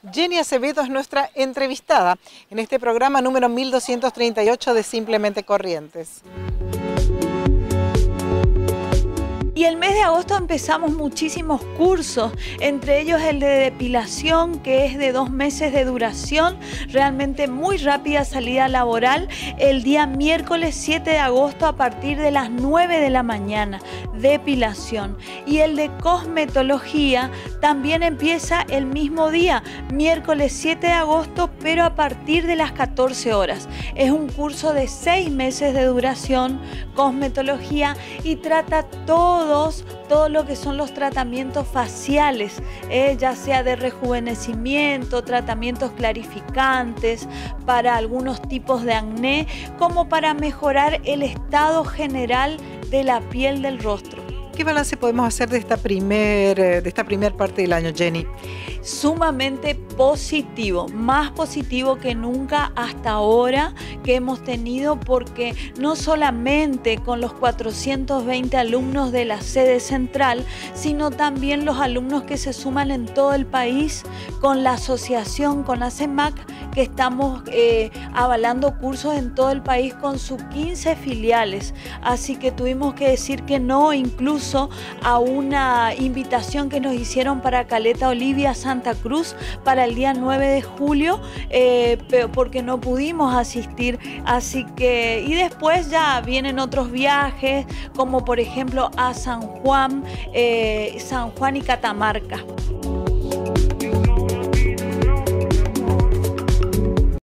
Jenny Acevedo es nuestra entrevistada en este programa número 1238 de Simplemente Corrientes. Y el mes de agosto empezamos muchísimos cursos, entre ellos el de depilación, que es de 2 meses de duración, realmente muy rápida salida laboral, el día miércoles 7 de agosto a partir de las 9 de la mañana, depilación. Y el de cosmetología también empieza el mismo día, miércoles 7 de agosto, pero a partir de las 14 horas. Es un curso de 6 meses de duración, cosmetología, y trata todo lo que son los tratamientos faciales, ya sea de rejuvenecimiento, tratamientos clarificantes para algunos tipos de acné, como para mejorar el estado general de la piel del rostro. ¿Qué balance podemos hacer de esta primer parte del año, Jenny? Sumamente positivo, más positivo que nunca hasta ahora que hemos tenido, porque no solamente con los 420 alumnos de la sede central, sino también los alumnos que se suman en todo el país con la asociación, con la CEMAC, que estamos avalando cursos en todo el país con sus 15 filiales. Así que tuvimos que decir que no, incluso a una invitación que nos hicieron para Caleta Olivia, Santa Cruz, para el día 9 de julio, porque no pudimos asistir. Así que, y después ya vienen otros viajes, como por ejemplo a San Juan y Catamarca.